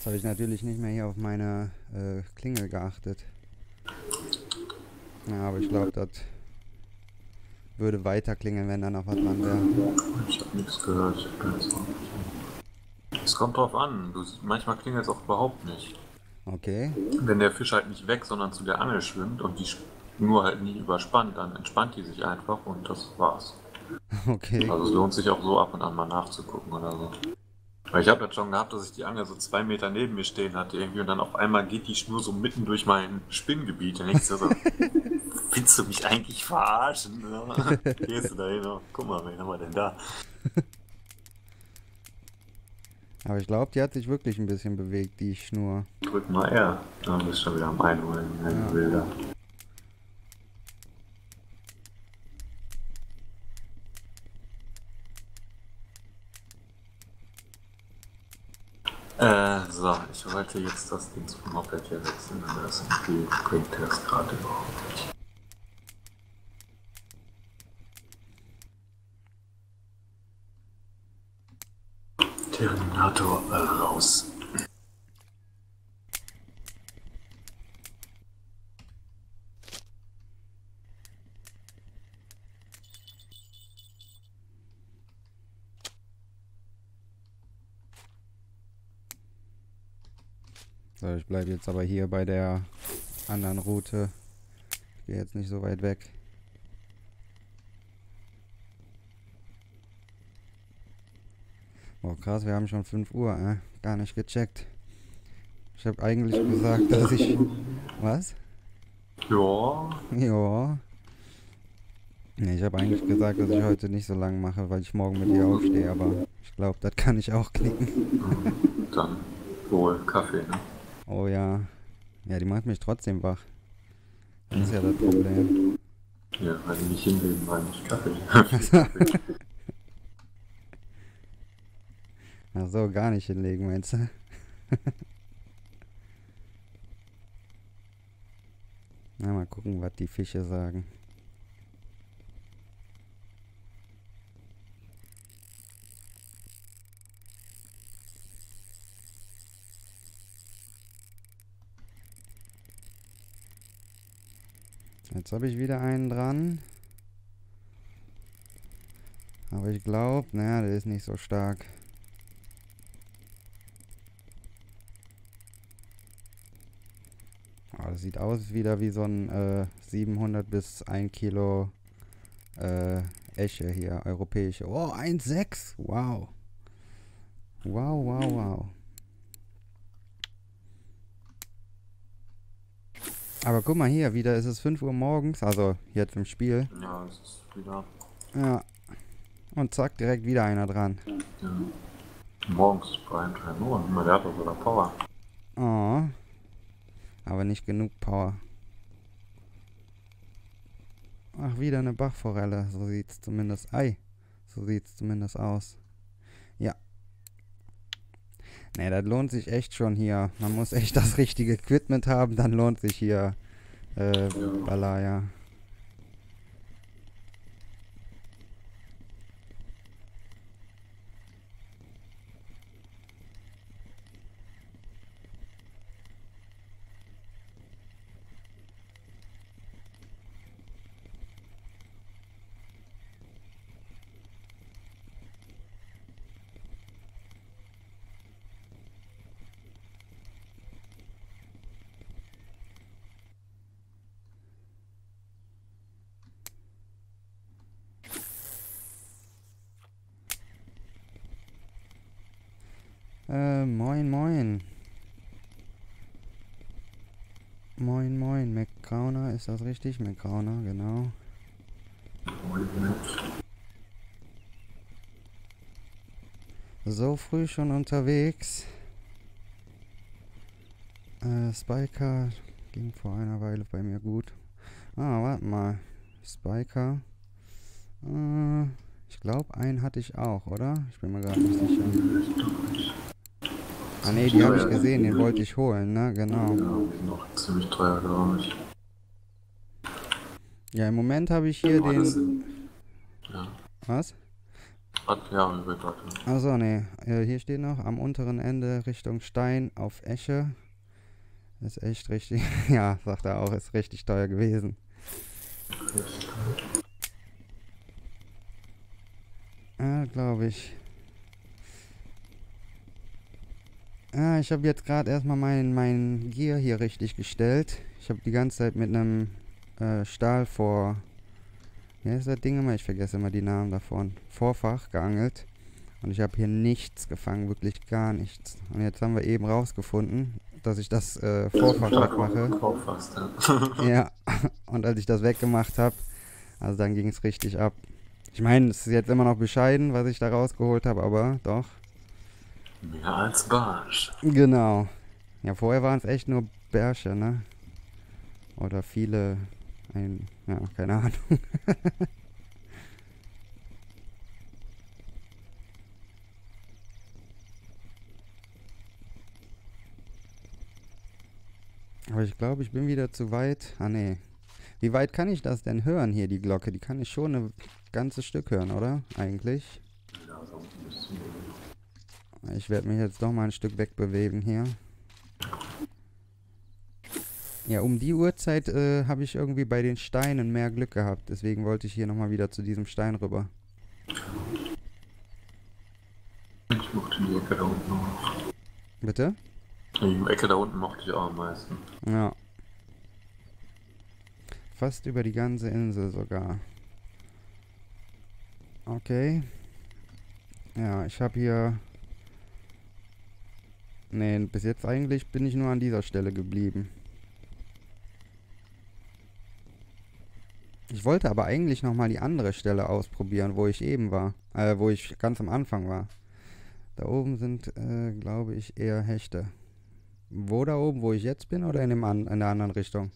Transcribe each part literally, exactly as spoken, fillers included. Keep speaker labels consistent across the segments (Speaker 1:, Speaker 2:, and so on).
Speaker 1: habe ich natürlich nicht mehr hier auf meine äh, Klingel geachtet. Ja, aber ich glaube, das würde weiter klingeln, wenn da noch was dran wäre.
Speaker 2: Ich habe nichts gehört. Ich hab keine Sorge. Es kommt drauf an. Du, manchmal klingelt es auch überhaupt nicht.
Speaker 1: Okay.
Speaker 2: Wenn der Fisch halt nicht weg, sondern zu der Angel schwimmt und die Schnur halt nie überspannt, dann entspannt die sich einfach und das war's.
Speaker 1: Okay.
Speaker 2: Also es lohnt sich auch so ab und an mal nachzugucken oder so. Weil ich habe das schon gehabt, dass ich die Angel so zwei Meter neben mir stehen hatte irgendwie und dann auf einmal geht die Schnur so mitten durch mein Spinngebiet. Und ich so, so willst du mich eigentlich verarschen? Ja? Gehst du da hin? Oh, guck mal, wen haben wir denn da?
Speaker 1: Aber ich glaube, die hat sich wirklich ein bisschen bewegt, die Schnur.
Speaker 2: Drück mal R. Da bist du schon wieder am Einholen, wenn
Speaker 1: Ja.
Speaker 2: du Bilder. Äh, so, ich wollte jetzt das Ding zum Moped hier wechseln, aber das irgendwie bringt das gerade überhaupt nicht. Terminator äh, raus.
Speaker 1: So, ich bleibe jetzt aber hier bei der anderen Route. Ich gehe jetzt nicht so weit weg. Oh krass, wir haben schon fünf Uhr, äh? Gar nicht gecheckt. Ich habe eigentlich gesagt, dass ich... Was?
Speaker 2: Ja,
Speaker 1: Ja. Nee, ich habe eigentlich gesagt, dass ich heute nicht so lang mache, weil ich morgen mit dir aufstehe, aber ich glaube, das kann ich auch knicken.
Speaker 2: dann wohl Kaffee, ne?
Speaker 1: Oh ja. Ja, die macht mich trotzdem wach. Das ist ja das Problem.
Speaker 2: Ja, weil die nicht hinlegen, weil nicht Kaffee. Kaffee.
Speaker 1: Ach so, gar nicht hinlegen, meinst du? Na, mal gucken, was die Fische sagen. Jetzt habe ich wieder einen dran. Aber ich glaube, naja, der ist nicht so stark. Oh, das sieht aus wieder wie so ein äh, siebenhundert bis ein Kilo äh, Esche hier, europäische. Oh, eins Komma sechs. Wow. Wow, wow, wow. Aber guck mal hier, wieder ist es fünf Uhr morgens, also jetzt im Spiel.
Speaker 2: Ja, es ist wieder.
Speaker 1: Ja. Und zack, direkt wieder einer dran.
Speaker 2: Ja. Morgens Primetime nur, nur der hat doch sogar Power.
Speaker 1: Oh. Aber nicht genug Power. Ach, wieder eine Bachforelle. So sieht's zumindest. Ei. So sieht's zumindest aus. Ja. Ne, das lohnt sich echt schon hier. Man muss echt das richtige Equipment haben, dann lohnt sich hier äh,
Speaker 2: Ja.
Speaker 1: Balaya. Äh, moin, moin. Moin, moin. McCrowner, ist das richtig? McCrowner, genau. So früh schon unterwegs. Äh, Spiker ging vor einer Weile bei mir gut. Ah, warte mal. Spiker. Äh, ich glaube, einen hatte ich auch, oder? Ich bin mir gerade nicht sicher. Ah ne, die habe ich gesehen, den wollte ich holen, ne? Genau.
Speaker 2: Ja, die sind noch ziemlich teuer, glaube ich.
Speaker 1: Ja, im Moment habe ich hier
Speaker 2: Aber das
Speaker 1: den...
Speaker 2: sind, ja.
Speaker 1: Was?
Speaker 2: Hat, ja, wird dort.
Speaker 1: Achso, nee. Äh, hier steht noch, am unteren Ende Richtung Stein auf Esche. Ist echt richtig, ja, sagt er auch, ist richtig teuer gewesen. Ja, glaube ich. Ja, ich habe jetzt gerade erstmal mein, mein Gear hier richtig gestellt. Ich habe die ganze Zeit mit einem äh, Stahl vor... Wie heißt das Ding immer? Ich vergesse immer die Namen davon. Vorfach geangelt. Und ich habe hier nichts gefangen, wirklich gar nichts. Und jetzt haben wir eben rausgefunden, dass ich das äh, Vorfach wegmache. Ja, und als ich das weggemacht habe, also dann ging es richtig ab. Ich meine, es ist jetzt immer noch bescheiden, was ich da rausgeholt habe, aber doch.
Speaker 2: Mehr als Barsch.
Speaker 1: Genau. Ja, vorher waren es echt nur Bärsche, ne? Oder viele, ein, ja, keine Ahnung. Aber ich glaube, ich bin wieder zu weit. Ah, nee. Wie weit kann ich das denn hören hier, die Glocke? Die kann ich schon ein ganzes Stück hören, oder? Eigentlich.
Speaker 2: Ja, so ein bisschen.
Speaker 1: Ich werde mich jetzt doch mal ein Stück wegbewegen hier. Ja, um die Uhrzeit äh, habe ich irgendwie bei den Steinen mehr Glück gehabt. Deswegen wollte ich hier nochmal wieder zu diesem Stein rüber.
Speaker 2: Ich mochte die Ecke da unten auch.
Speaker 1: Bitte?
Speaker 2: Die Ecke da unten mochte ich auch am meisten.
Speaker 1: Ja. Fast über die ganze Insel sogar. Okay. Ja, ich habe hier... Nee, bis jetzt eigentlich bin ich nur an dieser Stelle geblieben. Ich wollte aber eigentlich nochmal die andere Stelle ausprobieren, wo ich eben war. Äh, wo ich ganz am Anfang war. Da oben sind, äh, glaube ich, eher Hechte. Wo da oben, wo ich jetzt bin, oder in, dem an in der anderen Richtung?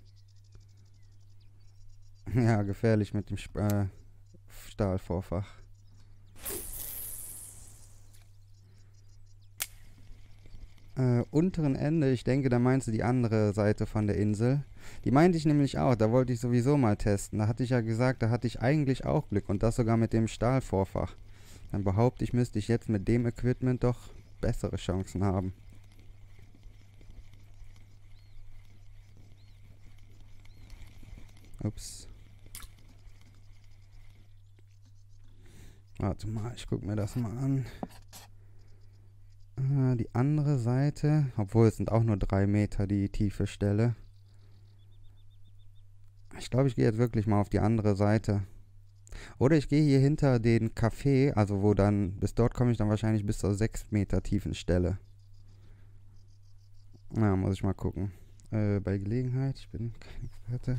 Speaker 1: Ja, gefährlich mit dem Sp äh, Stahlvorfach. Äh, unteren Ende, ich denke, da meinst du die andere Seite von der Insel. Die meinte ich nämlich auch, da wollte ich sowieso mal testen. Da hatte ich ja gesagt, da hatte ich eigentlich auch Glück und das sogar mit dem Stahlvorfach. Dann behaupte ich, müsste ich jetzt mit dem Equipment doch bessere Chancen haben. Ups. Warte mal, ich gucke mir das mal an. Äh, die andere Seite, obwohl es sind auch nur drei Meter die tiefe Stelle. Ich glaube, ich gehe jetzt wirklich mal auf die andere Seite. Oder ich gehe hier hinter den Café, also wo dann, bis dort komme ich dann wahrscheinlich bis zur sechs Meter tiefen Stelle. Na, muss ich mal gucken. Äh, bei Gelegenheit, ich bin kein Experte.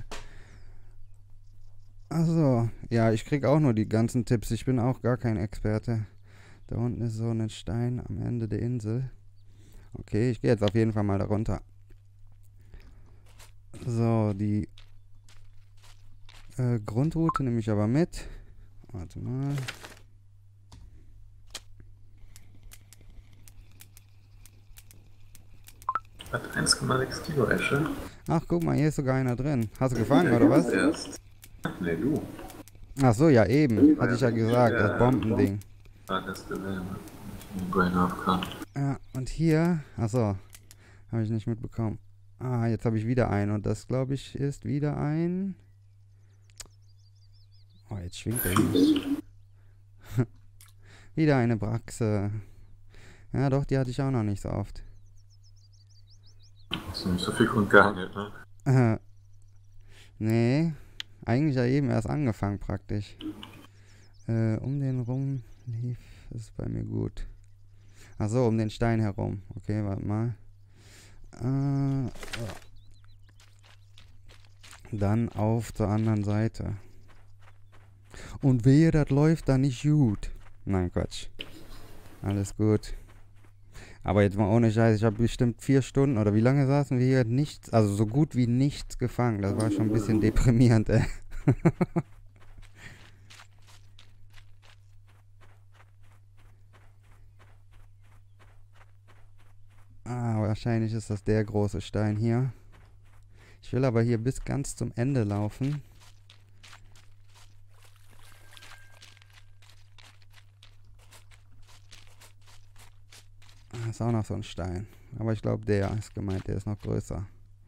Speaker 1: Achso, ja, ich krieg auch nur die ganzen Tipps, ich bin auch gar kein Experte. Da unten ist so ein Stein am Ende der Insel. Okay, ich gehe jetzt auf jeden Fall mal da runter. So, die äh, Grundroute nehme ich aber mit. Warte mal.
Speaker 2: Hat eins Komma sechs Kilo Esche.
Speaker 1: Ach, guck mal, hier ist sogar einer drin. Hast du gefangen, oder was?
Speaker 2: Erst. Nee, du.
Speaker 1: Ach so, ja eben. Hatte ich ja gesagt, das Bombending.
Speaker 2: Ah, das gesehen. Ich Brain aufkam.
Speaker 1: Ja, und hier, achso, habe ich nicht mitbekommen. Ah, jetzt habe ich wieder einen und das, glaube ich, ist wieder ein... Oh, jetzt schwingt er nicht. Wieder eine Braxe. Ja, doch, die hatte ich auch noch nicht so oft.
Speaker 2: Hast du nicht so viel Grund gehandelt, ne?
Speaker 1: Äh, nee, eigentlich ja eben erst angefangen praktisch. Äh, um den rum lief es bei mir gut. Ach so, um den Stein herum. Okay, warte mal. Äh, dann auf zur anderen Seite. Und wehe, das läuft da nicht gut. Nein, Quatsch. Alles gut. Aber jetzt mal ohne Scheiß, ich habe bestimmt vier Stunden oder wie lange saßen wir hier? Nichts, also so gut wie nichts gefangen. Das war schon ein bisschen deprimierend, ey. Ah, wahrscheinlich ist das der große Stein hier. Ich will aber hier bis ganz zum Ende laufen. ist auch noch so ein Stein. Aber ich glaube, der ist gemeint, der ist noch größer.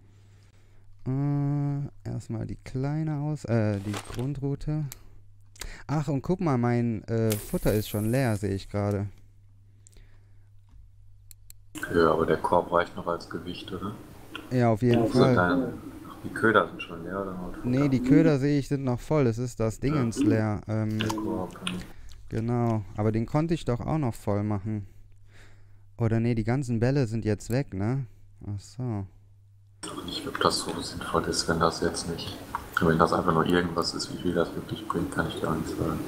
Speaker 1: Äh, erstmal die kleine aus, äh, die Grundroute. Ach, und guck mal, mein äh, Futter ist schon leer, sehe ich gerade.
Speaker 2: Ja, aber der Korb reicht noch als Gewicht, oder?
Speaker 1: Ja, auf jeden
Speaker 2: Sind
Speaker 1: Fall.
Speaker 2: deine, ach, die Köder sind schon leer, oder? Noch
Speaker 1: Nee, die Köder sehe ich sind noch voll. Es ist das Dingens leer. Ähm,
Speaker 2: Der Korb.
Speaker 1: genau. Aber den konnte ich doch auch noch voll machen. Oder nee, die ganzen Bälle sind jetzt weg, ne? Ach so.
Speaker 2: Ich ob das so sinnvoll ist, wenn das jetzt nicht. Wenn das einfach nur irgendwas ist, wie viel das wirklich bringt, kann ich dir auch nicht sagen.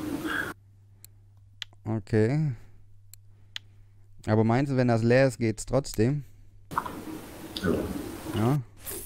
Speaker 1: Okay. Aber meinst du, wenn das leer ist, geht's trotzdem?
Speaker 2: Ja.
Speaker 1: Ja?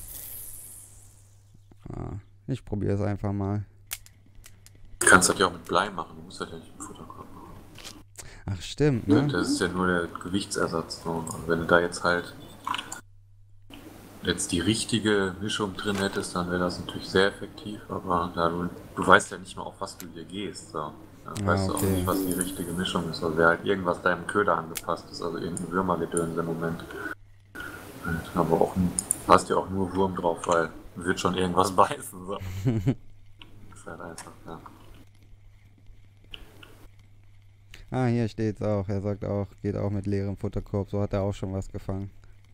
Speaker 1: Ah, ich probiere es einfach mal.
Speaker 2: Du kannst das ja auch mit Blei machen, du musst das ja nicht mit Futterkorb machen.
Speaker 1: Ach, stimmt,
Speaker 2: Ja,
Speaker 1: ne?
Speaker 2: das ist ja nur der Gewichtsersatz. So. Und wenn du da jetzt halt jetzt die richtige Mischung drin hättest, dann wäre das natürlich sehr effektiv, aber da du, du weißt ja nicht mal, auf was du hier gehst. So. Dann
Speaker 1: Ah,
Speaker 2: weißt du auch
Speaker 1: okay.
Speaker 2: nicht, was die richtige Mischung ist. Also wäre halt irgendwas deinem Köder angepasst ist, also irgendein Würmergedöns im Moment. Und, aber auch n- hast ja auch nur Wurm drauf, weil wird schon irgendwas beißen. So. Ist halt einfach, ja.
Speaker 1: Ah, hier steht's auch. Er sagt auch, geht auch mit leerem Futterkorb. So hat er auch schon was gefangen.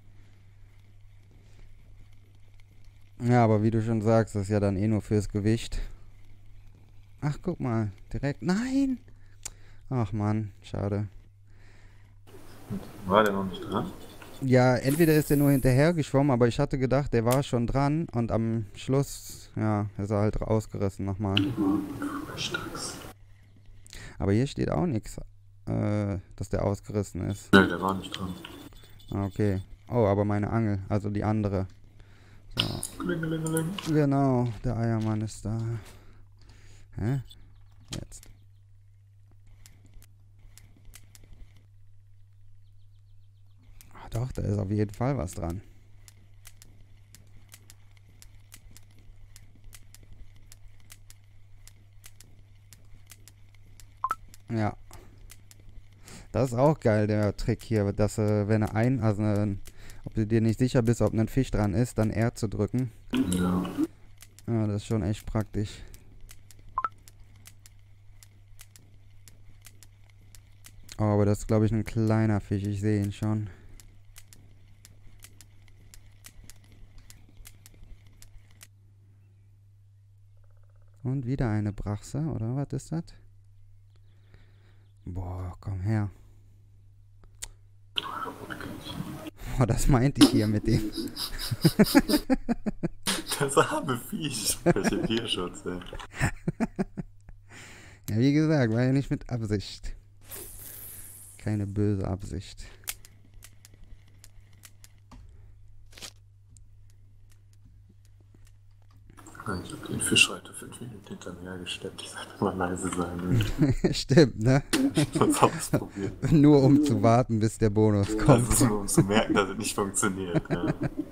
Speaker 1: Ja, aber wie du schon sagst, das ist ja dann eh nur fürs Gewicht. Ach, guck mal. Direkt. Nein! Ach Mann, schade.
Speaker 2: War der noch nicht dran?
Speaker 1: Ja, entweder ist er nur hinterher geschwommen, aber ich hatte gedacht, der war schon dran und am Schluss, ja, ist er halt ausgerissen nochmal.
Speaker 2: Starks.
Speaker 1: Aber hier steht auch nichts, äh, dass der ausgerissen ist.
Speaker 2: Ne, der war nicht dran.
Speaker 1: Ah, okay. Oh, aber meine Angel, also die andere. So,
Speaker 2: Klingelingeling.
Speaker 1: genau, der Eiermann ist da. Hä? Jetzt. Ach doch, da ist auf jeden Fall was dran. Ja. Das ist auch geil, der Trick hier, dass äh, wenn er ein, also äh, ob du dir nicht sicher bist, ob ein Fisch dran ist, dann R zu drücken.
Speaker 2: Ja.
Speaker 1: Ja, das ist schon echt praktisch. Oh, aber das ist, glaube ich, ein kleiner Fisch. Ich sehe ihn schon. Und wieder eine Brachse, oder was ist das? Boah, komm her. Boah, das meinte ich hier mit dem.
Speaker 2: Das arme Viech. Welche Tierschutz, ey.
Speaker 1: Ja, wie gesagt, war ja nicht mit Absicht. Keine böse Absicht.
Speaker 2: Ich hab den Fisch heute fünf Minuten hinter mir hergesteppt. Ich sollte mal leise sein.
Speaker 1: Stimmt, ne?
Speaker 2: Was hab ich's probiert?
Speaker 1: Nur um zu warten, bis der Bonus
Speaker 2: Das
Speaker 1: kommt.
Speaker 2: ist nur, um zu merken, dass es nicht funktioniert. Ja.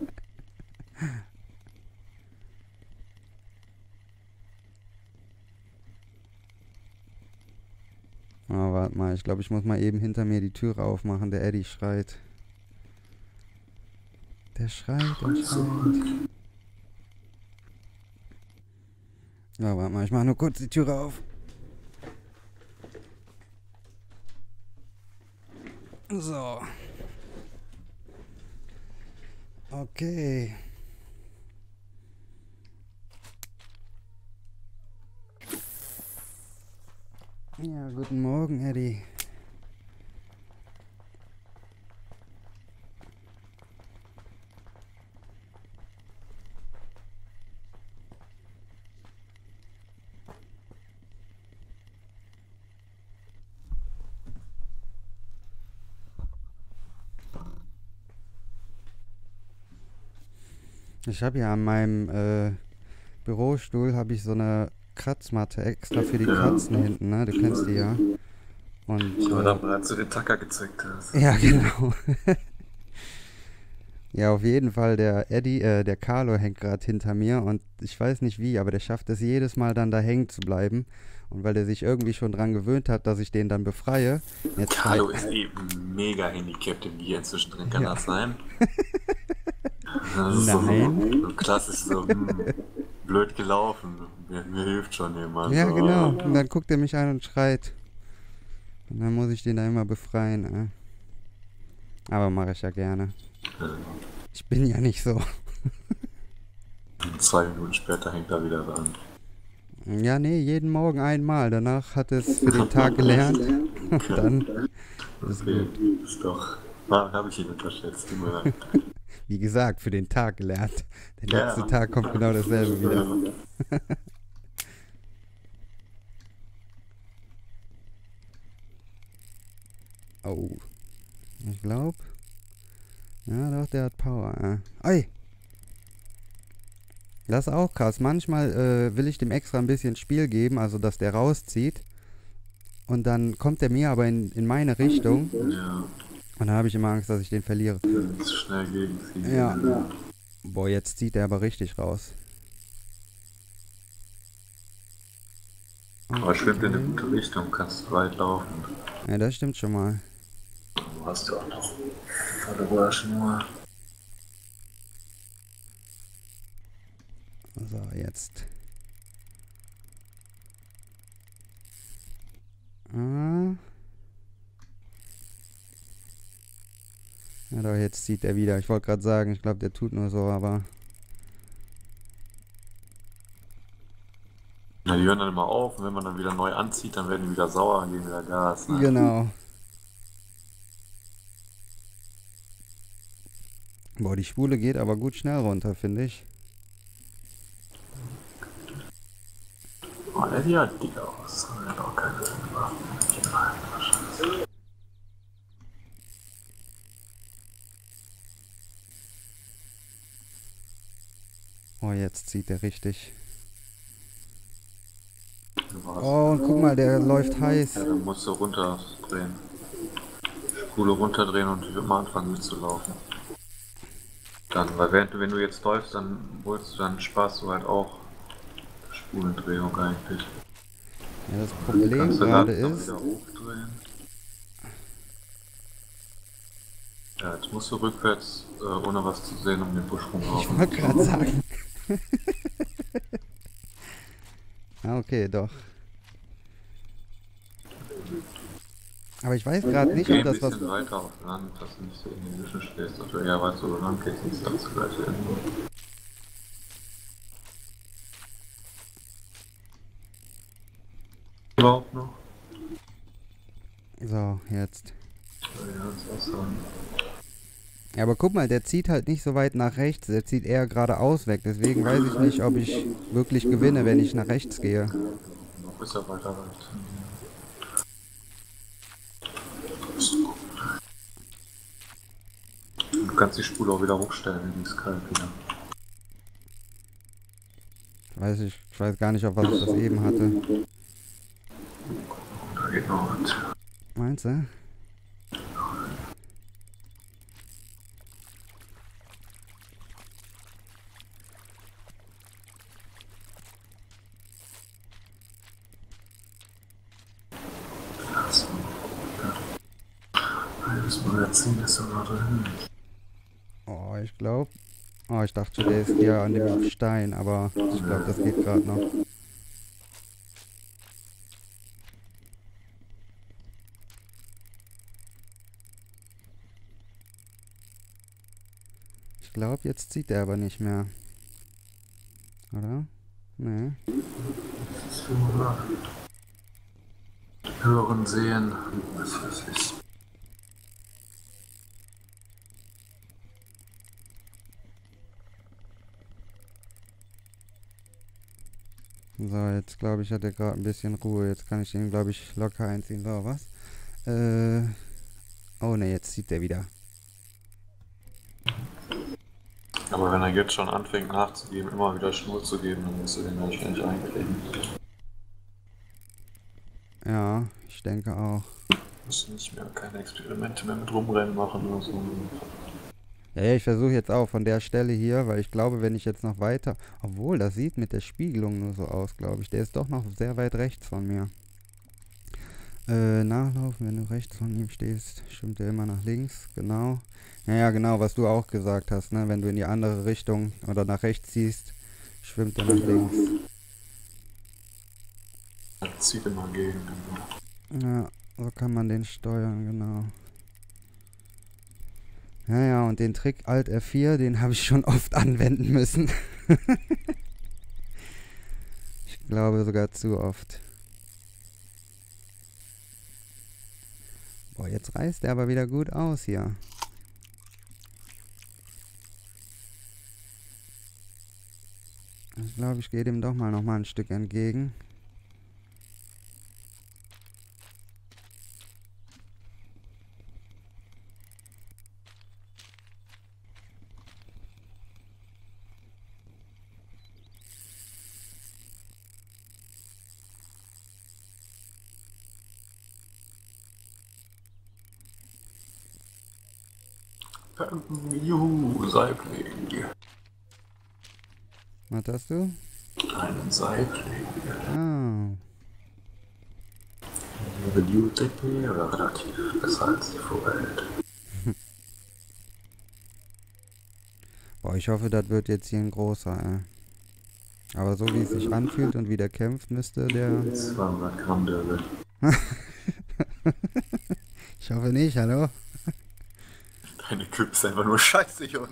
Speaker 1: Oh, warte mal, ich glaube, ich muss mal eben hinter mir die Türe aufmachen. Der Eddie schreit. Der schreit, der schreit. Ja, warte mal, ich mache nur kurz die Türe auf. So. Okay. Ja, guten Morgen, Eddie. Ich habe ja an meinem äh, Bürostuhl habe ich so eine Kratzmatte extra für die Katzen hinten, ne? Du kennst die ja. Und
Speaker 2: Aber da
Speaker 1: äh,
Speaker 2: bereits du den Tacker gezückt hast.
Speaker 1: ja, genau. Ja, auf jeden Fall, der Eddie, äh, der Carlo hängt gerade hinter mir und ich weiß nicht wie, aber der schafft es jedes Mal dann da hängen zu bleiben. Und weil der sich irgendwie schon dran gewöhnt hat, dass ich den dann befreie, jetzt
Speaker 2: Carlo
Speaker 1: schreit-
Speaker 2: ist eben mega handicapped im Gier inzwischen drin, kann
Speaker 1: Ja.
Speaker 2: das sein? Das ist
Speaker 1: Nein.
Speaker 2: So, so klassisch so, hm, blöd gelaufen, mir, mir hilft schon jemand.
Speaker 1: Ja,
Speaker 2: so.
Speaker 1: genau. Und dann guckt er mich an und schreit. Und dann muss ich den da immer befreien. Äh. Aber mache ich ja gerne.
Speaker 2: Äh,
Speaker 1: Ich bin ja nicht so.
Speaker 2: Zwei Minuten später hängt er wieder dran.
Speaker 1: Ja, nee, jeden Morgen einmal. Danach hat es für den Tag gelernt. Und dann ist
Speaker 2: Okay,
Speaker 1: gut.
Speaker 2: ist doch. Habe ich ihn unterschätzt, tut mir leid.
Speaker 1: Wie gesagt, für den Tag gelernt. Der
Speaker 2: Ja.
Speaker 1: nächste Tag kommt genau dasselbe wieder. Oh. Ich glaube. Ja, doch, der hat Power. Äh. Ei! Das ist auch krass. Manchmal äh, will ich dem extra ein bisschen Spiel geben, also dass der rauszieht. Und dann kommt er mir aber in, in meine Richtung.
Speaker 2: Ja,
Speaker 1: Und dann habe ich immer Angst, dass ich den verliere.
Speaker 2: wenn es schnell gegenzieht.
Speaker 1: Ja. Boah, jetzt zieht er aber richtig raus.
Speaker 2: Aber schwimmt in eine gute Richtung, kannst weit laufen.
Speaker 1: Ja, das stimmt schon mal.
Speaker 2: Du hast ja auch noch volle Schnur.
Speaker 1: So, jetzt. Ah. Ja, doch, jetzt zieht er wieder. Ich wollte gerade sagen, ich glaube, der tut nur so, aber...
Speaker 2: Ja, die hören dann immer auf und wenn man dann wieder neu anzieht, dann werden die wieder sauer und geben wieder Gas. Ne?
Speaker 1: Genau. Boah, die Spule geht aber gut schnell runter, finde ich.
Speaker 2: Oh, der sieht halt dick aus. Der hat auch keine Waffen.
Speaker 1: Oh, jetzt zieht er richtig.
Speaker 2: Oh.
Speaker 1: Oh, und guck mal, der läuft heiß.
Speaker 2: Ja, dann musst du runterdrehen. Spule runterdrehen und ich würde mal anfangen mitzulaufen. Dann, weil während du, wenn du jetzt läufst, dann holst du, dann sparst du halt auch Spulendrehung eigentlich.
Speaker 1: Ja, das Problem
Speaker 2: Kannst du
Speaker 1: gerade
Speaker 2: langsam
Speaker 1: ist...
Speaker 2: wieder hochdrehen. Ja, jetzt musst du rückwärts, äh, ohne was zu sehen, um den Busch
Speaker 1: Ich
Speaker 2: rumlaufen.
Speaker 1: wollte gerade sagen. Ah, okay, doch. Aber ich weiß gerade nicht,
Speaker 2: Geh
Speaker 1: ob
Speaker 2: ein
Speaker 1: das was...
Speaker 2: bisschen weiter auf Land, dass du nicht so in die Büsche stehst. Also eher weit so lang gehst, sonst sagst du gleich irgendwo. Überhaupt noch?
Speaker 1: So, jetzt.
Speaker 2: Ja, das ist auch so.
Speaker 1: Ja, aber guck mal, der zieht halt nicht so weit nach rechts, der zieht eher geradeaus weg. Deswegen weiß ich nicht, ob ich wirklich gewinne, wenn ich nach rechts gehe.
Speaker 2: Noch ist er weiter weit. Du kannst die Spule auch wieder hochstellen, die ist kalt wieder.
Speaker 1: Weiß ich, ich weiß gar nicht, auf was ich das eben hatte.
Speaker 2: Da geht noch was.
Speaker 1: Meinst du?
Speaker 2: Das Magazin ist sogar drin.
Speaker 1: Oh, ich glaube... Oh, ich dachte schon, der ist hier an dem Stein, aber ich glaube, das geht gerade noch. Ich glaube, jetzt zieht er aber nicht mehr. Oder? Nee.
Speaker 2: Das ist für Hören, sehen, was weiß ich.
Speaker 1: So, jetzt glaube ich, hat er gerade ein bisschen Ruhe. Jetzt kann ich ihn, glaube ich, locker einziehen. So, was? Äh. Oh ne, jetzt zieht er wieder.
Speaker 2: Aber wenn er jetzt schon anfängt nachzugeben, immer wieder Schnur zu geben, dann musst du den wahrscheinlich einkriegen.
Speaker 1: Ja, ich denke auch.
Speaker 2: Du musst nicht mehr keine Experimente mehr mit rumrennen machen oder so.
Speaker 1: Ja, ja, ich versuche jetzt auch von der Stelle hier, weil ich glaube, wenn ich jetzt noch weiter... Obwohl, das sieht mit der Spiegelung nur so aus, glaube ich. Der ist doch noch sehr weit rechts von mir. Äh, nachlaufen, wenn du rechts von ihm stehst, schwimmt er immer nach links, genau. Ja, ja, genau, was du auch gesagt hast, ne? Wenn du in die andere Richtung oder nach rechts ziehst, schwimmt er nach links.
Speaker 2: Das zieht immer gegen.
Speaker 1: Ja, so kann man den steuern, genau. Ja, ja, und den Trick Alt F vier, den habe ich schon oft anwenden müssen. Ich glaube sogar zu oft. Boah, jetzt reißt er aber wieder gut aus hier. Ich glaube, ich gehe dem doch mal noch mal ein Stück entgegen.
Speaker 2: Juhu, Saibling.
Speaker 1: Was hast du?
Speaker 2: Einen Saibling.
Speaker 1: Ah.
Speaker 2: Die Decke wäre relativ besser als die Vorwelt.
Speaker 1: Boah, ich hoffe, das wird jetzt hier ein großer, ey. Aber so wie es sich anfühlt und wie der kämpft, müsste der...
Speaker 2: zweihundert Gramm Dürre.
Speaker 1: Ich hoffe nicht, hallo?
Speaker 2: Deine Küppe ist einfach nur scheiße, Junge.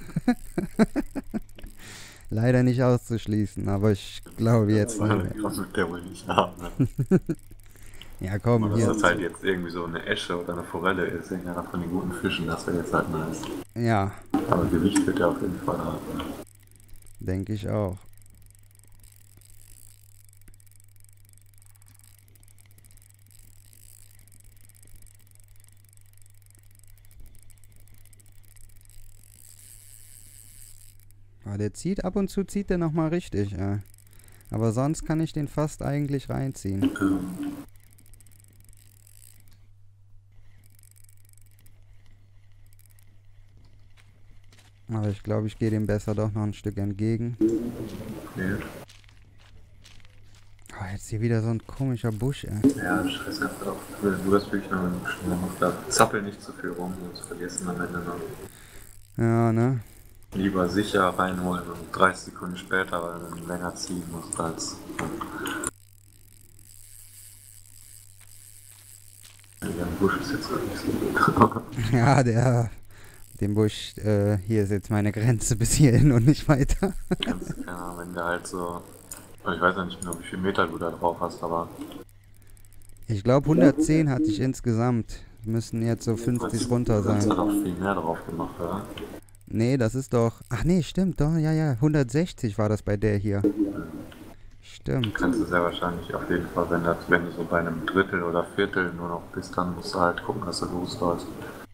Speaker 1: Leider nicht auszuschließen, aber ich glaube jetzt nicht mehr.
Speaker 2: Das wird der wohl nicht haben.
Speaker 1: Ja, komm,
Speaker 2: Und dass
Speaker 1: hier.
Speaker 2: das halt jetzt irgendwie so eine Esche oder eine Forelle ist, einer von den guten Fischen, das wäre jetzt halt nice.
Speaker 1: Ja,
Speaker 2: Aber Gewicht wird er auf jeden Fall haben.
Speaker 1: denke ich auch. Ah, der zieht, ab und zu zieht der nochmal richtig, ey. Aber sonst kann ich den fast eigentlich reinziehen.
Speaker 2: Ähm,
Speaker 1: Aber ich glaube, ich gehe dem besser doch noch ein Stück entgegen.
Speaker 2: nee.
Speaker 1: Oh, jetzt hier wieder so ein komischer Busch, ey.
Speaker 2: Ja, scheiß ganz drauf. Du hast wirklich noch einen schnellen da. Zappel nicht zu viel rum, sonst vergessen am Ende noch.
Speaker 1: Ja, ne?
Speaker 2: Lieber sicher reinholen und dreißig Sekunden später, weil du dann länger ziehen musst als. Ja, der Busch ist jetzt wirklich so gut.
Speaker 1: Ja, der... Den Busch, äh, hier ist jetzt meine Grenze bis hierhin und nicht weiter.
Speaker 2: Ganz, keine Ahnung, wenn der halt so. Ich weiß ja nicht genau, wie viel Meter du da drauf hast, aber.
Speaker 1: Ich glaube hundertzehn hatte ich insgesamt. Müssen jetzt so fünfzig runter
Speaker 2: Du hast
Speaker 1: sein.
Speaker 2: da noch viel mehr drauf gemacht, oder?
Speaker 1: Nee, das ist doch... Ach nee, stimmt, doch, ja, ja. hundertsechzig war das bei der hier. Stimmt.
Speaker 2: Kannst du sehr wahrscheinlich auf jeden Fall, wenn, das, wenn du so bei einem Drittel oder Viertel nur noch bist, dann musst du halt gucken, dass du losläufst.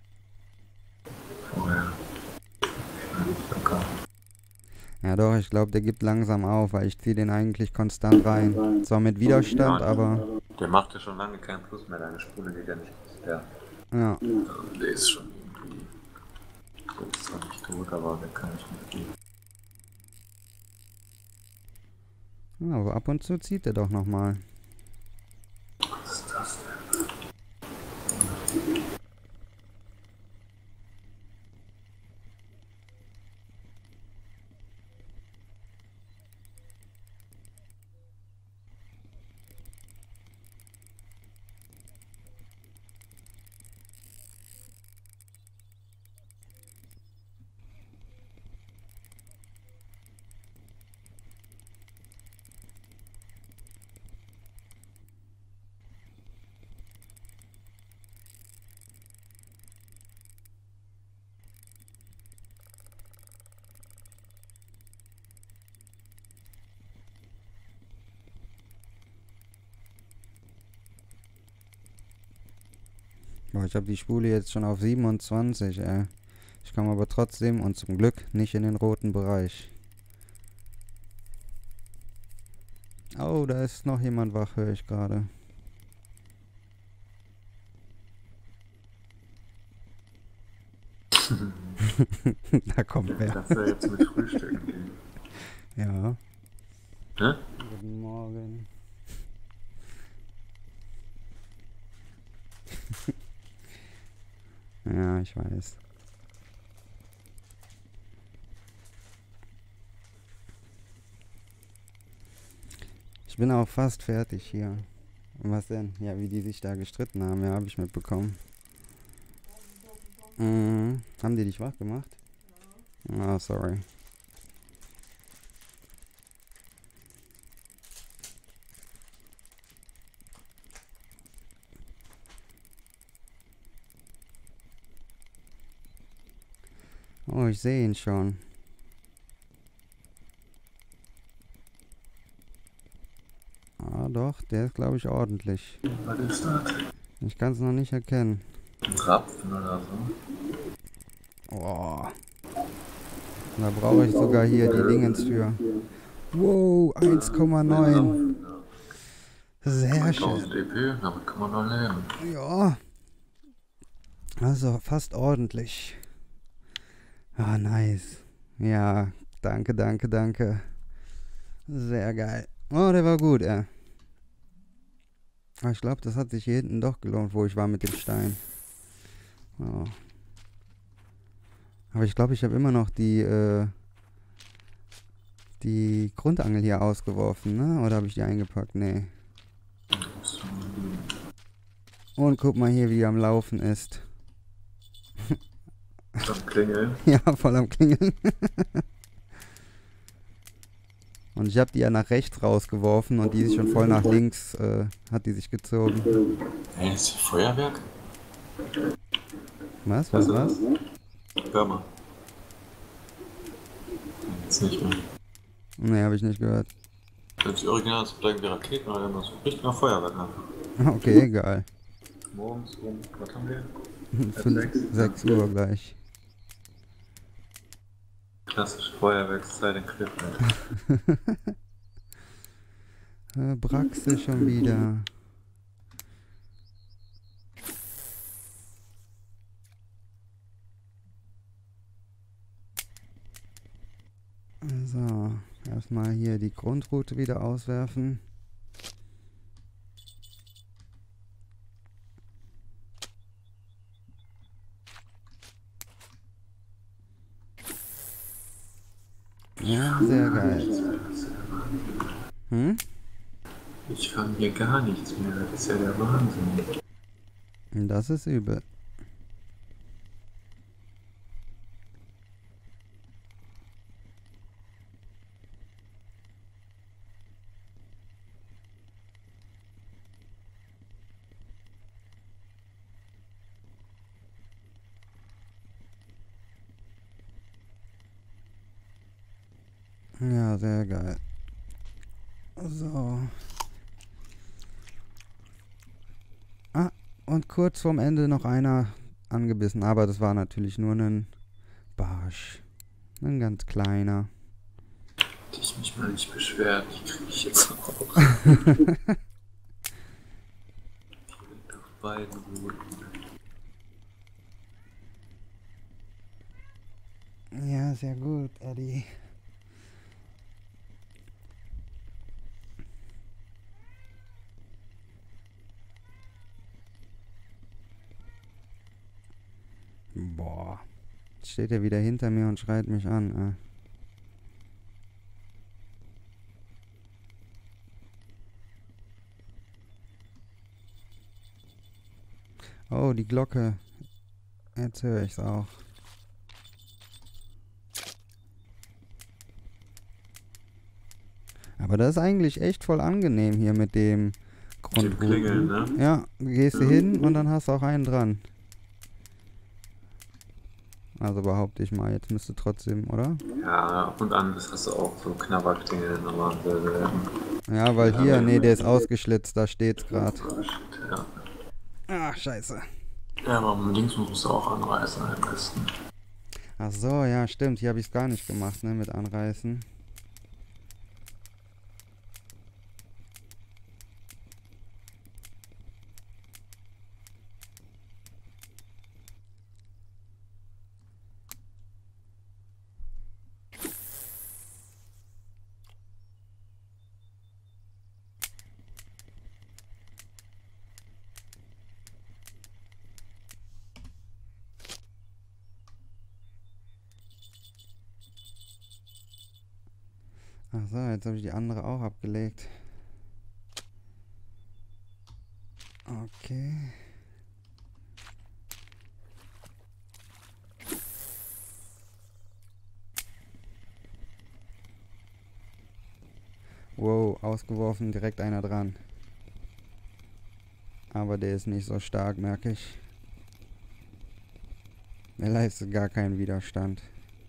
Speaker 2: Vorher. Locker.
Speaker 1: Ja doch, ich glaube, der gibt langsam auf, weil ich ziehe den eigentlich konstant rein. Zwar mit Widerstand, aber...
Speaker 2: Der macht ja schon lange keinen Plus mehr, deine Spule geht ja nicht plus. Der,
Speaker 1: Ja.
Speaker 2: der ist schon irgendwie. Der ist zwar nicht tot, aber der kann nicht mitgehen.
Speaker 1: Ja, aber ab und zu zieht er doch nochmal.
Speaker 2: Was ist das denn?
Speaker 1: Boah, ich habe die Spule jetzt schon auf siebenundzwanzig, ey. Ich komme aber trotzdem und zum Glück nicht in den roten Bereich. Oh, da ist noch jemand wach, höre ich gerade. Da kommt wer.
Speaker 2: Kannst du ja jetzt mit Frühstücken gehen.
Speaker 1: Ja.
Speaker 2: Ne?
Speaker 1: Guten Morgen. Ja, ich weiß. Ich bin auch fast fertig hier. Und was denn? Ja, wie die sich da gestritten haben, ja, habe ich mitbekommen. Mhm. Haben die dich wach gemacht? Ah, sorry. Oh, ich sehe ihn schon. Ah, doch, der ist, glaube ich, ordentlich.
Speaker 2: Was ist das?
Speaker 1: Ich kann es noch nicht erkennen.
Speaker 2: Ein Rapfen oder so?
Speaker 1: Oh. Da brauche ich sogar hier die Dingens für. Wow, eins Komma neun. Sehr schön.
Speaker 2: tausend E P, damit kann man noch leben.
Speaker 1: Ja. Also fast ordentlich. Ah, nice. Ja, danke, danke, danke. Sehr geil. Oh, der war gut, ey. Aber ich glaube, das hat sich hier hinten doch gelohnt, wo ich war mit dem Stein. Oh. Aber ich glaube, ich habe immer noch die, äh, die Grundangel hier ausgeworfen, ne? Oder habe ich die eingepackt? Nee. Und guck mal hier, wie die am Laufen ist.
Speaker 2: Am Klingeln.
Speaker 1: Ja, voll am Klingeln. Und ich habe die ja nach rechts rausgeworfen und die ist schon voll nach links, äh, hat die sich gezogen.
Speaker 2: Hey, ist hier Feuerwerk?
Speaker 1: Was, was, was?
Speaker 2: Hör mal. Jetzt nicht mehr.
Speaker 1: Nee, habe ich nicht gehört.
Speaker 2: Wenn es original ist, bleiben wie Raketen oder immer so. Richtig nach Feuerwerk einfach.
Speaker 1: Okay, egal.
Speaker 2: Morgens um, was haben wir?
Speaker 1: sechs Uhr gleich.
Speaker 2: Klassisch Feuerwerkszeit in Clip.
Speaker 1: äh, Braxe schon wieder. So, erstmal hier die Grundroute wieder auswerfen. Ja, sehr geil. Hm?
Speaker 2: Ich fange hier gar nichts mehr, das ist ja der Wahnsinn.
Speaker 1: Das ist übel. Ja, sehr geil. So. Ah, und kurz vorm Ende noch einer angebissen, aber das war natürlich nur ein Barsch. Ein ganz kleiner.
Speaker 2: Hätte ich mich mal nicht beschwert, die kriege ich jetzt auch. Ich bin auf beiden Routen.
Speaker 1: Ja, sehr gut, Eddie. Boah. Jetzt steht er wieder hinter mir und schreit mich an. Äh. Oh, die Glocke. Jetzt höre ich's auch. Aber das ist eigentlich echt voll angenehm hier mit dem Grundrouten.
Speaker 2: Klingeln, ne?
Speaker 1: Ja, du gehst hier hin und dann hast du auch einen dran. Also behaupte ich mal, jetzt müsste trotzdem, oder?
Speaker 2: Ja, ab und an hast du auch so Knabberklingeln, aber sehr selten.
Speaker 1: Ja, weil hier, nee, der ist ausgeschlitzt, da steht's gerade.
Speaker 2: Ja.
Speaker 1: Ach, scheiße.
Speaker 2: Ja, aber um links musst du auch anreißen am besten.
Speaker 1: Ach so, ja, stimmt, hier habe ich es gar nicht gemacht, ne, mit Anreißen. Ach so, jetzt habe ich die andere auch abgelegt. Okay. Wow, ausgeworfen, direkt einer dran. Aber der ist nicht so stark, merke ich. Er leistet gar keinen Widerstand.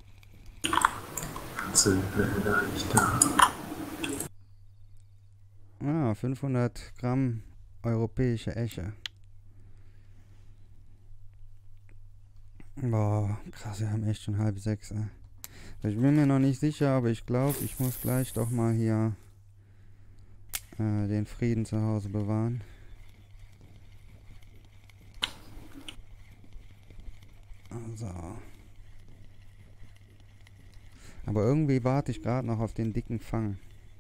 Speaker 2: Sind wir da nicht da?
Speaker 1: Ah, fünfhundert Gramm europäische Esche. Boah, krass, wir haben echt schon halb sechs. Ey. Ich bin mir noch nicht sicher, aber ich glaube, ich muss gleich doch mal hier äh, den Frieden zu Hause bewahren. Also. Aber irgendwie warte ich gerade noch auf den dicken Fang.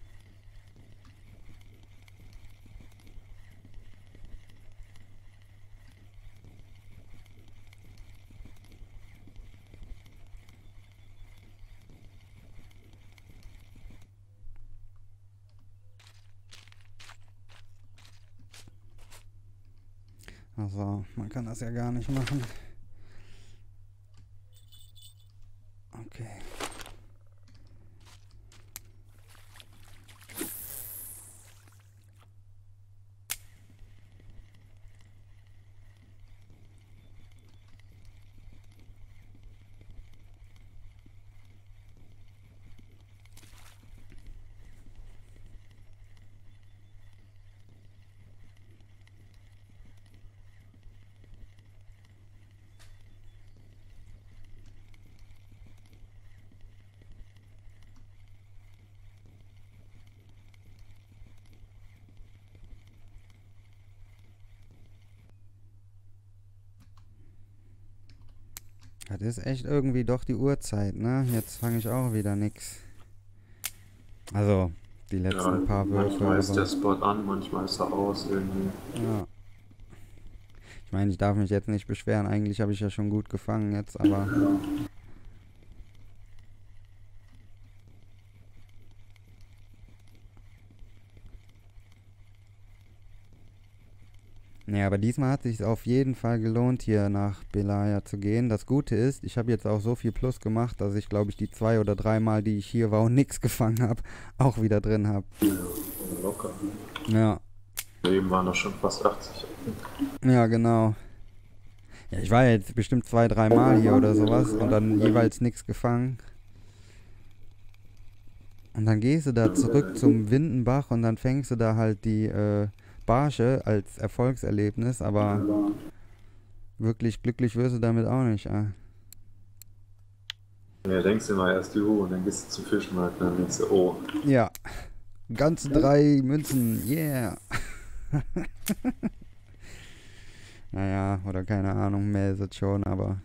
Speaker 1: Also, man kann das ja gar nicht machen. Okay. Das ist echt irgendwie doch die Uhrzeit, ne? Jetzt fange ich auch wieder nix. Also, die letzten
Speaker 2: Ja,
Speaker 1: paar Würfe.
Speaker 2: manchmal ist
Speaker 1: aber,
Speaker 2: der Spot an, manchmal ist er aus irgendwie.
Speaker 1: ja. Ich meine, ich darf mich jetzt nicht beschweren. Eigentlich habe ich ja schon gut gefangen jetzt, aber... Ja, aber diesmal hat es sich auf jeden Fall gelohnt, hier nach Belaya zu gehen. Das Gute ist, ich habe jetzt auch so viel Plus gemacht, dass ich, glaube ich, die zwei oder drei Mal, die ich hier war und nichts gefangen habe, auch wieder drin habe.
Speaker 2: Ja, locker.
Speaker 1: Ja.
Speaker 2: Eben waren noch schon fast achtzig.
Speaker 1: Ja, genau. Ja, ich war jetzt bestimmt zwei, drei Mal hier oder sowas und dann jeweils nichts gefangen. Und dann gehst du da zurück zum Windenbach und dann fängst du da halt die äh, Barsche als Erfolgserlebnis, aber wirklich glücklich wirst du damit auch nicht. Äh.
Speaker 2: Ja, denkst du immer erst, juhu, und dann gehst du zum Fischmarkt und dann denkst du, oh.
Speaker 1: Ja, ganze drei Münzen, yeah. Naja, oder keine Ahnung, mehr ist es schon, aber...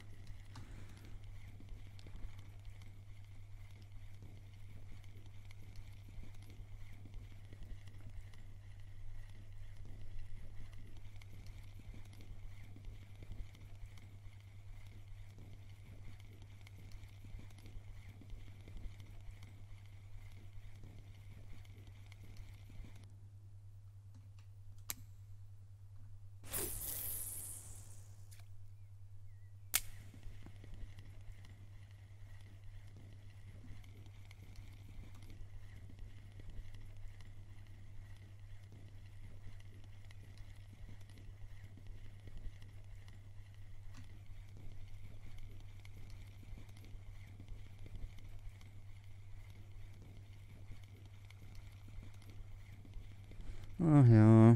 Speaker 1: Ach ja.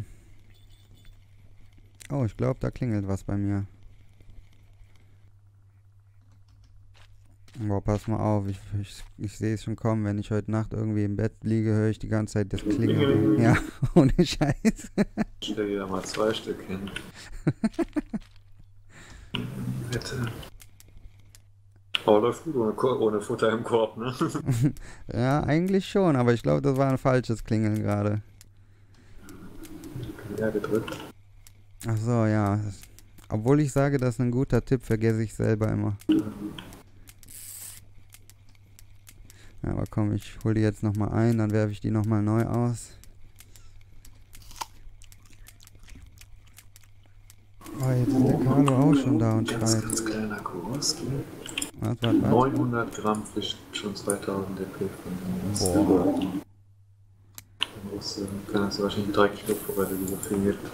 Speaker 1: Oh, ich glaube, da klingelt was bei mir. Boah, pass mal auf, ich, ich, ich sehe es schon kommen, wenn ich heute Nacht irgendwie im Bett liege, höre ich die ganze Zeit das Klingeln. Ja, ohne Scheiß.
Speaker 2: Stell dir da mal zwei Stück hin. Bitte. Oh, läuft gut ohne, Ko- ohne Futter im Korb, ne?
Speaker 1: Ja, eigentlich schon, aber ich glaube, das war ein falsches Klingeln gerade.
Speaker 2: Ja, gedrückt.
Speaker 1: Ach so, ja. Das, obwohl ich sage, das ist ein guter Tipp, vergesse ich selber immer. Ja, aber komm, ich hole die jetzt nochmal ein, dann werfe ich die nochmal neu aus. Oh, jetzt ist der Carlo auch schon da und
Speaker 2: Ganz,
Speaker 1: schreit.
Speaker 2: ganz kleiner Kowalski.
Speaker 1: Was, was, was?
Speaker 2: neunhundert Gramm Fisch, schon zweitausend D P von dem.
Speaker 1: Boah.
Speaker 2: Dann kann das wahrscheinlich drei Kilo vorbereitet, wie so viel gibt.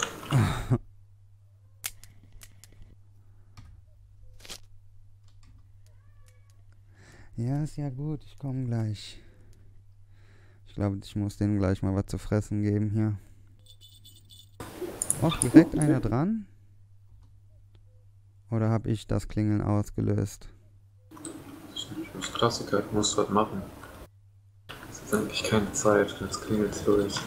Speaker 1: Ja, ist ja gut, ich komme gleich. Ich glaube, ich muss denen gleich mal was zu fressen geben hier. Och, direkt einer dran? Oder habe ich das Klingeln ausgelöst?
Speaker 2: Das ist Klassiker, ich muss was machen. Das ist eigentlich keine Zeit, jetzt klingelt es durch.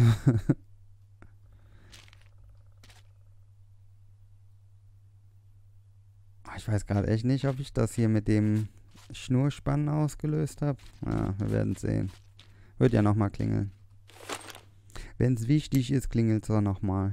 Speaker 1: Ich weiß gerade echt nicht, ob ich das hier mit dem Schnurspannen ausgelöst habe. Ja, wir werden sehen. Wird ja nochmal klingeln. Wenn es wichtig ist, klingelt es auch nochmal.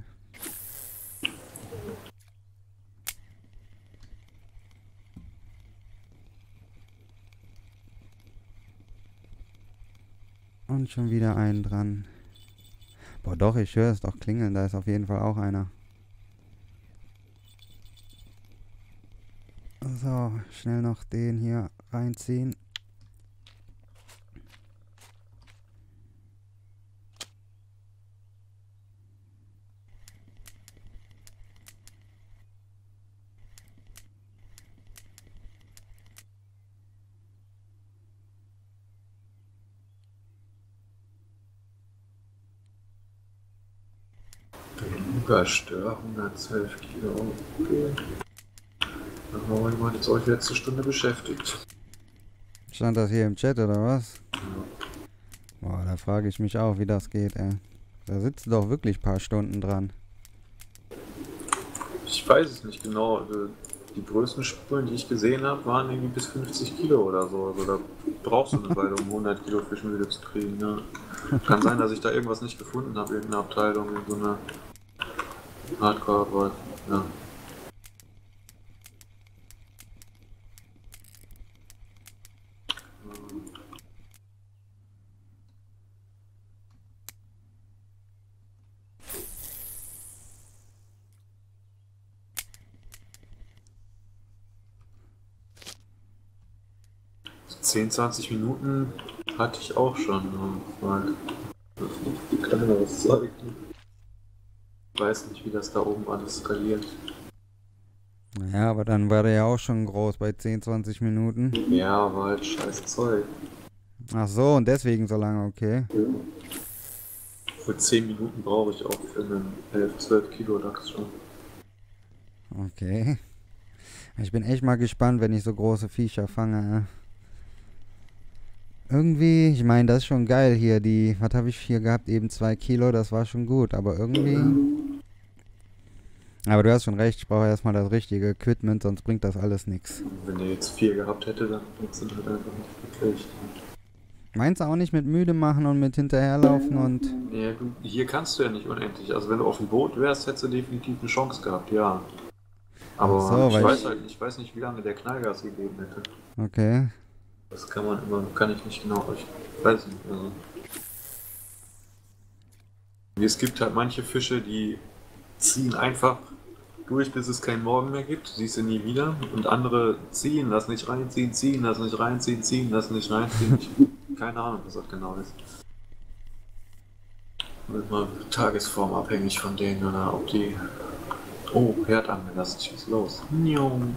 Speaker 1: Und schon wieder einen dran. Boah, doch, ich höre es doch klingeln. Da ist auf jeden Fall auch einer. So, schnell noch den hier reinziehen.
Speaker 2: Überstör, hundertzwölf Kilo. Okay. Dann haben wir jemand jetzt euch letzte Stunde beschäftigt.
Speaker 1: Stand das hier im Chat oder was? Boah, da frage ich mich auch, wie das geht, ey. Da sitzen doch wirklich ein paar Stunden dran.
Speaker 2: Ich weiß es nicht genau. Also die größten Spulen, die ich gesehen habe, waren irgendwie bis fünfzig Kilo oder so. Also da brauchst du eine Weile, um hundert Kilo Fischmühle zu kriegen. Ja. Kann sein, dass ich da irgendwas nicht gefunden habe, irgendeine Abteilung, in so einer Hardcore, aber ja. zehn, zwanzig Minuten hatte ich auch schon. Mal. Wie kann man das sagen? Ich weiß nicht, wie das da oben alles skaliert.
Speaker 1: Ja, aber dann war der ja auch schon groß bei zehn, zwanzig Minuten.
Speaker 2: Ja, aber halt scheiß Zeug.
Speaker 1: Ach so, und deswegen so lange, okay.
Speaker 2: Für zehn Minuten brauche ich auch für einen elf, zwölf Kilo Lachs schon.
Speaker 1: Okay. Ich bin echt mal gespannt, wenn ich so große Viecher fange. Irgendwie, ich meine, das ist schon geil hier. Die, was habe ich hier gehabt? Eben zwei Kilo, das war schon gut. Aber irgendwie... Aber du hast schon recht, ich brauche erstmal das richtige Equipment, sonst bringt das alles nichts.
Speaker 2: Wenn der jetzt vier gehabt hätte, dann sind halt einfach nicht gekriegt.
Speaker 1: Meinst du auch nicht mit müde machen und mit hinterherlaufen und...
Speaker 2: Ja, du, hier kannst du ja nicht unendlich. Also wenn du auf dem Boot wärst, hättest du definitiv eine Chance gehabt, ja. Aber
Speaker 1: so,
Speaker 2: ich weiß
Speaker 1: ich...
Speaker 2: halt, ich weiß nicht, wie lange der Knallgas gegeben hätte.
Speaker 1: Okay.
Speaker 2: Das kann man immer, kann ich nicht genau, ich weiß nicht. Also. Es gibt halt manche Fische, die ziehen einfach durch, bis es keinen Morgen mehr gibt, siehst du nie wieder. Und andere ziehen, lass nicht reinziehen, ziehen, lass nicht reinziehen, ziehen, lass nicht reinziehen. Ich, keine Ahnung, was das genau ist. Wird mal Tagesform abhängig von denen oder ob die... Oh, Herd angelassen, was ist los? Njong.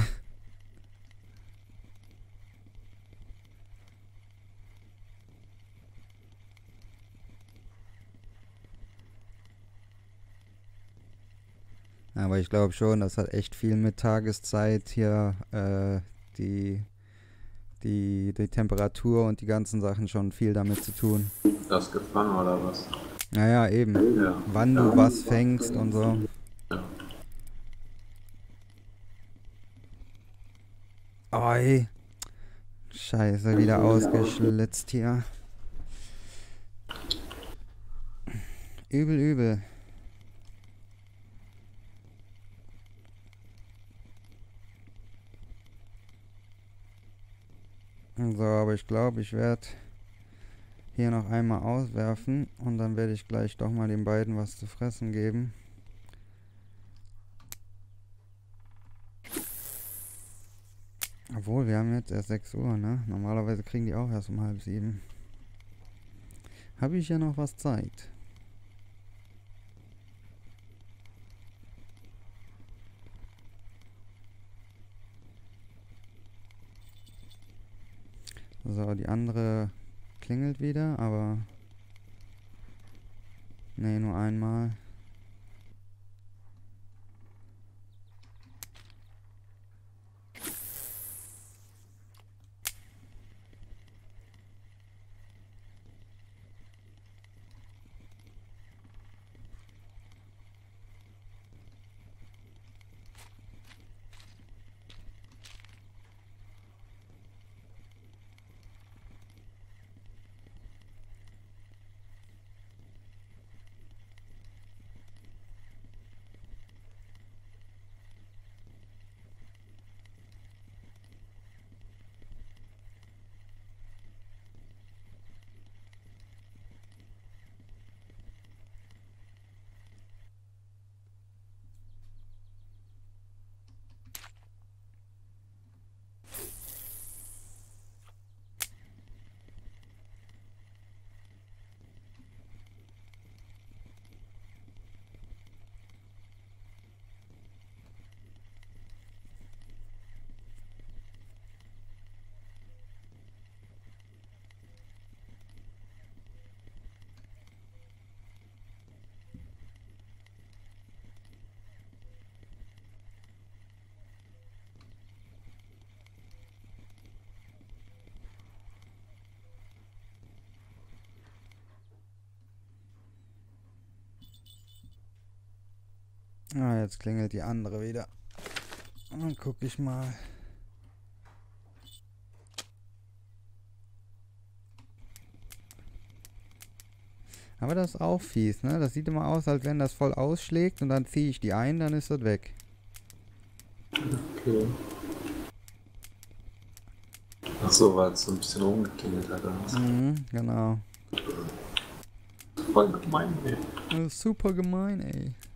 Speaker 1: Aber ich glaube schon, das hat echt viel mit Tageszeit hier, äh, die, die, die Temperatur und die ganzen Sachen schon viel damit zu tun.
Speaker 2: Das gefangen oder was?
Speaker 1: Naja, eben.
Speaker 2: Ja.
Speaker 1: Wann
Speaker 2: Ja.
Speaker 1: du was fängst und so.
Speaker 2: Ja.
Speaker 1: Oi. Scheiße, wieder ausgeschlitzt hier. Übel, übel. So, aber ich glaube, ich werde hier noch einmal auswerfen und dann werde ich gleich doch mal den beiden was zu fressen geben. Obwohl, wir haben jetzt erst sechs Uhr, ne? Normalerweise kriegen die auch erst um halb sieben. Habe ich ja noch was Zeit. So, die andere klingelt wieder, aber... Ne, nur einmal. Ah, jetzt klingelt die andere wieder. Dann gucke ich mal. Aber das ist auch fies, ne? Das sieht immer aus, als wenn das voll ausschlägt und dann ziehe ich die ein, dann ist das weg.
Speaker 2: Okay. Ach so, weil es so ein bisschen rumgeklingelt hat. Oder was?
Speaker 1: Mhm, genau.
Speaker 2: Voll gemein, ey.
Speaker 1: Das ist super gemein, ey.